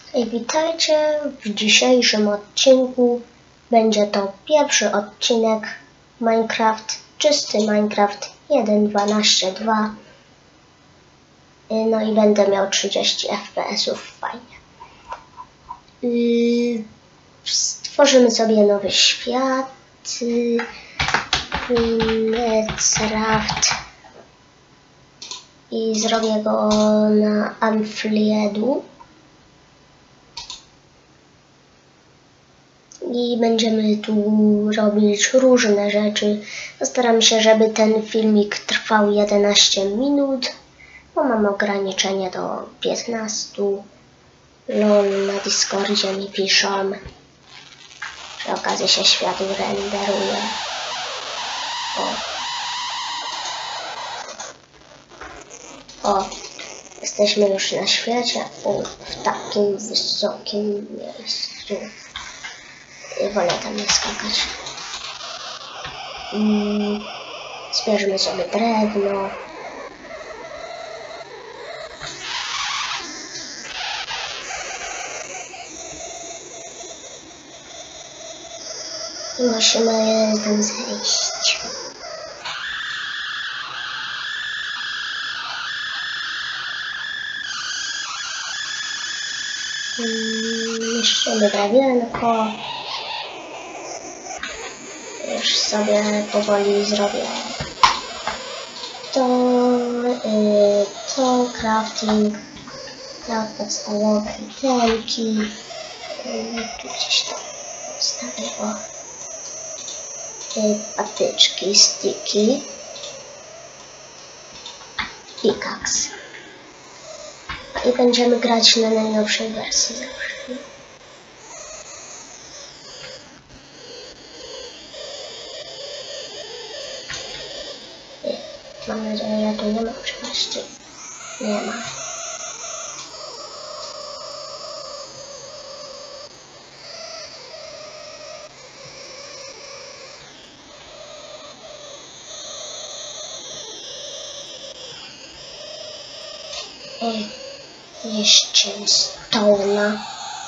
Witajcie w dzisiejszym odcinku. Będzie to pierwszy odcinek Minecraft, czysty Minecraft 1.12.2. No i będę miał 30 fps-ów, fajnie. Stworzymy sobie nowy świat. Minecraft. I zrobię go na Ampliedu. I będziemy tu robić różne rzeczy. Postaram się, żeby ten filmik trwał 11 minut, bo mam ograniczenie do 15. LOL, na Discordzie mi piszą. Przy okazji się świat renderuje. O, jesteśmy już na świecie, w takim wysokim miejscu. Wolę tam nie skakać. Zbierzmy sobie drewno. I musimy tam zejść. Niszczymy drewienko. Już sobie powoli zrobię to crafting na podstawowe itemki. Tu gdzieś tam postawię patyczki, sticki, pickaxe. I będziemy grać na najnowszej wersji zawsze. Mam nadzieję, że tu nie ma przepaści. Nie ma. Jeszcze stołna.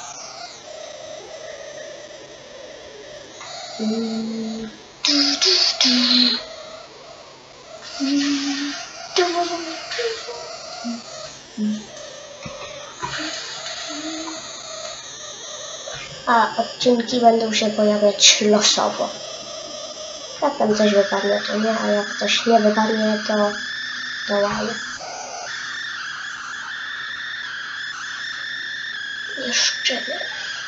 A odcinki będą się pojawiać losowo. Jak tam coś wypadnie, to nie, a jak coś nie wypadnie, to wow. Jeszcze nie.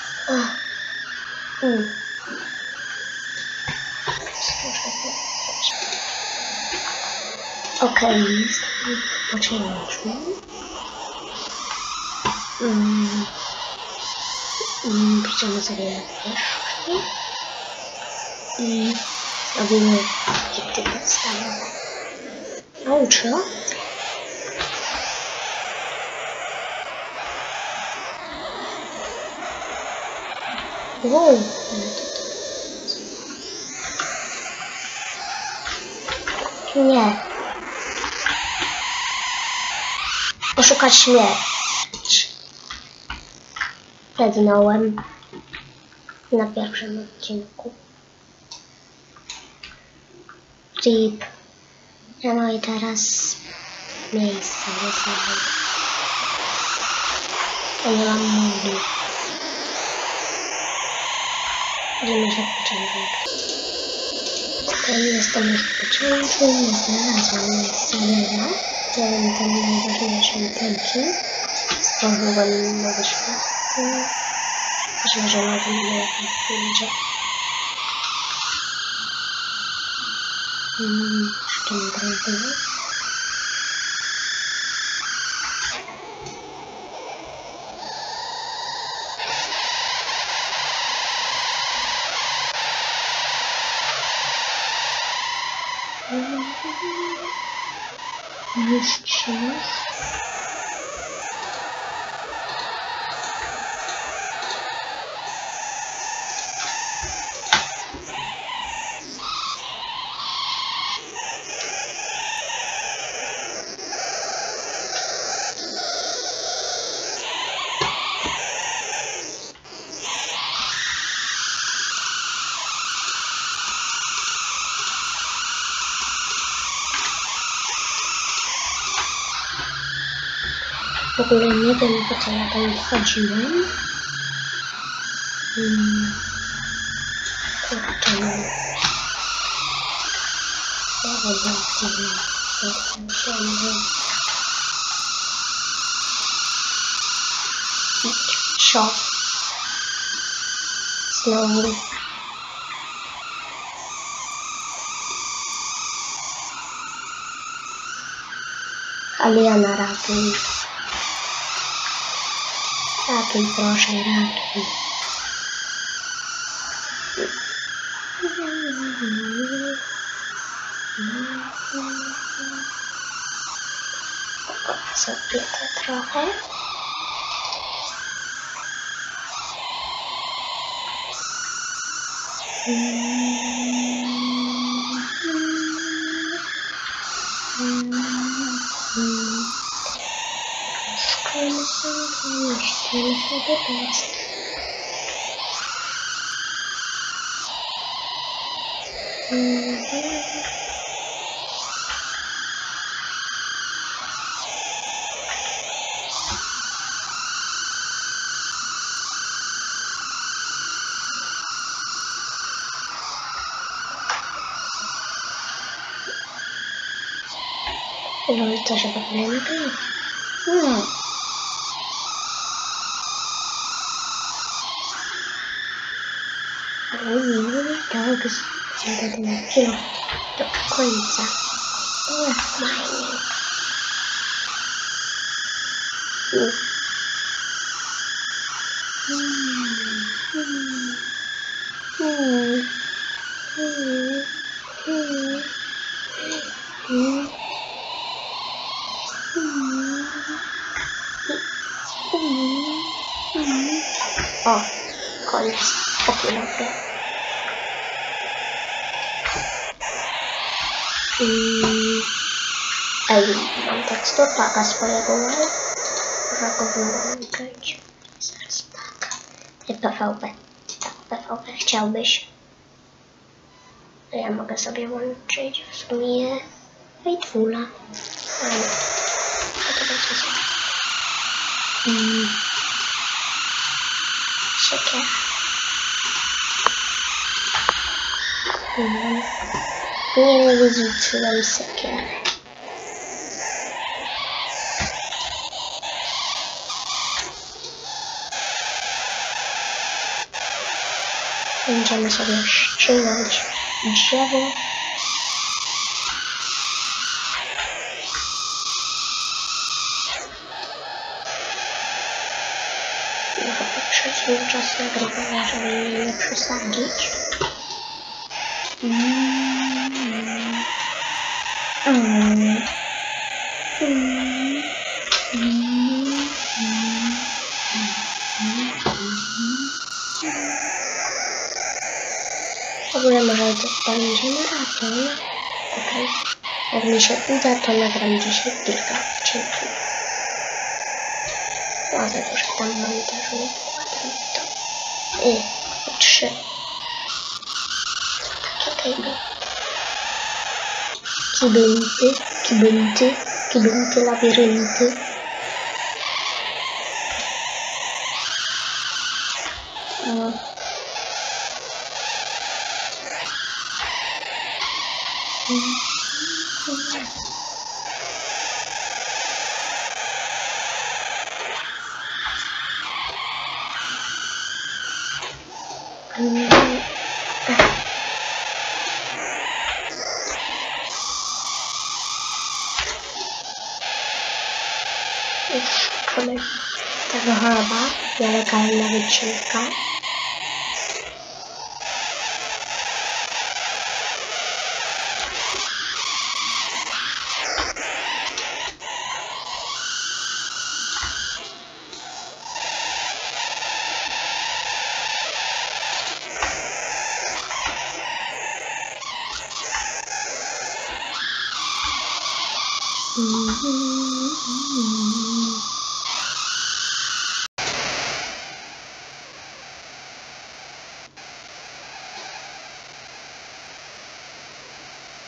Okej, poczyniliśmy. Piszemy sobie wierzchni i robimy kity podstawowe. Nauczy. Wow. Nie. Poszukać śmierć. Pednąłem na pierwszym odcinku. Rip. No i teraz miejsce jest na. Ja nie mam mówi. Idziemy się poczęwać. Okej, jestem już w poczęciu, nie znalazłam samego. Wziąłem te najważniejsze itemki. Stworzyłem nowy świat. Myślę, że nowy nie pójdzie. Jeszcze nie drewno. Jeszcze raz. ogóle nie wiem, po co ja tam wchodziłem. Kurczę, no. Co? Znowu. Aliana, ratuj. Ratuj, proszę, ratuj. Sobie to trochę. No to się powinno nagrywać. No. Tak, zjadę ten kilo do końca. Nie, fajnie. O, koniec. Opilopy. Ej, mam teksturpaka swojego, ale można go wyłączyć. Zaraz tak. PVP. Tak, PVP chciałbyś. To ja mogę sobie łączyć w sumie Faithfula. Co to będzie za... Siekier. Nie wyliczyłem sekier. Będziemy sobie ścinać drzewo. Trzecim czas nagrywania, żeby mnie nie przesadzić. W ogóle może to będzie maraton. Okej. Jak mi się uda, to nagram dzisiaj kilka odcinków. No za dużo tam montażu nie wkładam w to. 3. Takiego. Kibinty, labirynty. No. Tego chleba, nielegalna wycinka.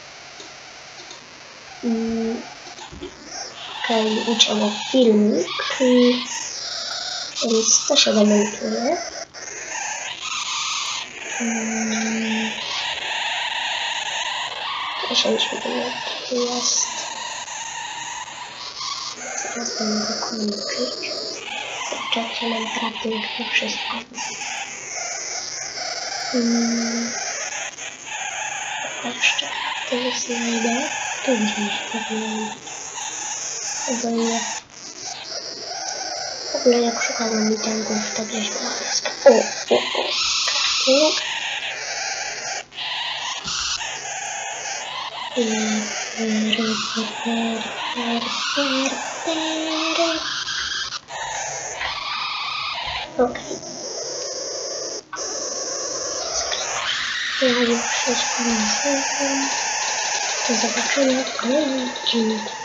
Okej, ucięło filmik. Więc to się demontuje. To 10 minut jest. Zaraz będę go kończyć. Zobaczcie, naprawdę pięknie wszystko. Jeszcze tyle znajdę. Tu gdzieś powinien. Albo nie. W ogóle jak szukałam mitęgów, to gdzieś była wioska. Crafting. Okej. Ja już wszystko nazyvam. Do zobaczenia w kolejnym odcinku.